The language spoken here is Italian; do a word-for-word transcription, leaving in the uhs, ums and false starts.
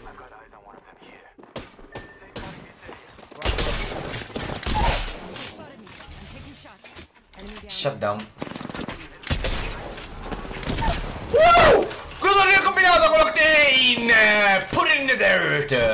Shut down. Wow! Cosa ne ho combinato con l'Octane? Put it in the dirt!